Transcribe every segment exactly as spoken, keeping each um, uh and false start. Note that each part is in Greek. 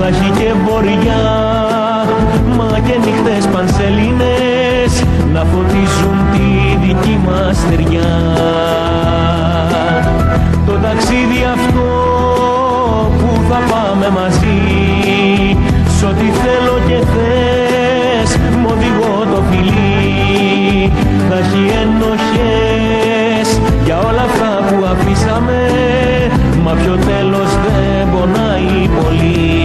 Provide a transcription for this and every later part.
θα έχει και βορειά, μα και νύχτες πανσελίνες να φωτίζουν τη δική μας στεριά. Το ταξίδι αυτό που θα πάμε μαζί, σ' ό,τι θέλω και θες μ' οδηγώ το φιλί, θα έχει ενοχές για όλα αυτά που αφήσαμε, μα πιο τέλος δεν πονάει πολύ.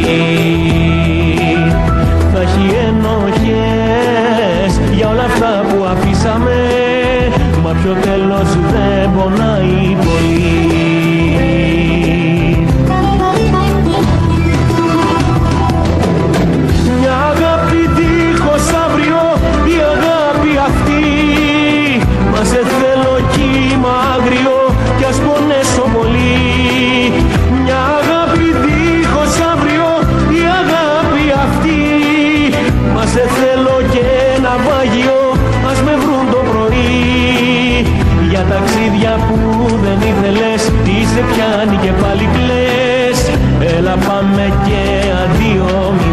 Θα έχει ενοχές για όλα αυτά που αφήσαμε, μα πιο τέλος δεν πονάει πολύ. Μια αγάπη δίχως αύριο, η αγάπη αυτή, μα σε θέλω κύμα άγριο κι ας πονέσω πολύ. Μια αγάπη δίχως αύριο, η αγάπη αυτή, μα σε θέλω και ένα βάγιο, ας με βρουν το πρωί. Για ταξίδια που δεν ήθελες, τι σε πιάνει και πάλι κλαις, έλα πάμε και αντίο μη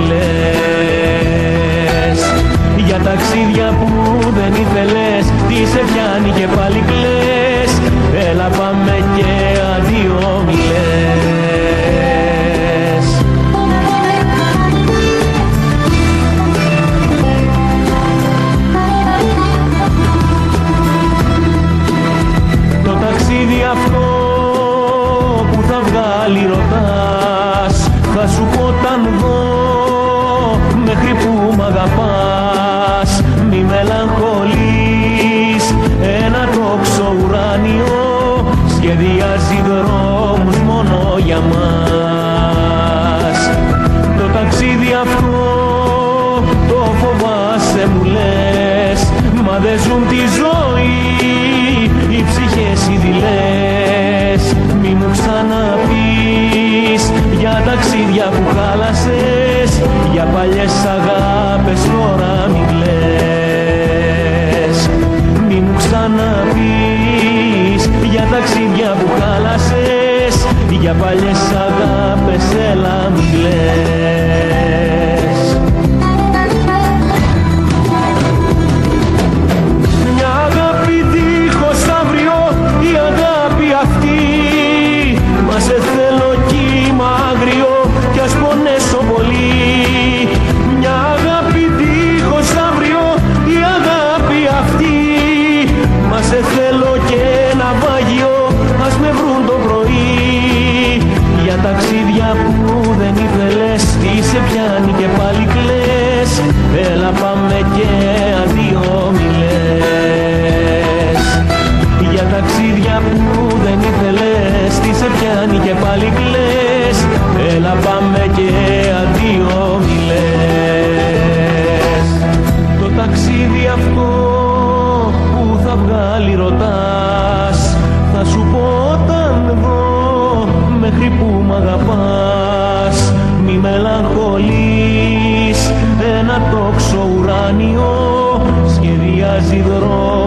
λες. Για ταξίδια που δεν ήθελες, τι σε πιάνει και πάλι κλαις, έλα πάμε και αντίο μη λες. Το ταξίδι αυτό που θα βγάλει ρωτάς, θα σου πω όταν δω μέχρι που μ' αγαπάς. Μη μελαγχολείς, ένα τόξο ουράνιο σχεδιάζει δρόμους μόνο για μας. Το ταξίδι αυτό το φοβάσαι μου λες, μα δεν ζουν τη ζωή οι ψυχές οι δειλές. Μη μου ξαναπείς για ταξίδια που χάλασες, για παλιές αγάπες τώρα μη κλαις. Μη μου ξαναπείς για ταξίδια που χάλασες, για παλιές αγάπες έλα μη κλαις. Μια αγάπη δίχως αύριο, η αγάπη αυτή, μα σε θέλω κύμα άγριο κι ας πονέσω πολύ. Μια αγάπη δίχως αύριο, η αγάπη αυτή, μα σε θέλω και ένα βάγιο, ας με βρουν το πρωί. Για ταξίδια που δεν ήθελες, τι σε πιάνει και πάλι κλαις, έλα πάμε και αντίο μη λες. Για ταξίδια που δεν ήθελες, τι σε πιάνει και πάλι κλαις, έλα πάμε και αντίο μη λες. Το ταξίδι αυτό που θα βγάλει ρωτάς, θα σου πω όταν δω μέχρι που μ' αγαπάς. Μη μελαγχολείς, ένα τόξο ουράνιο σχεδιάζει δρόμο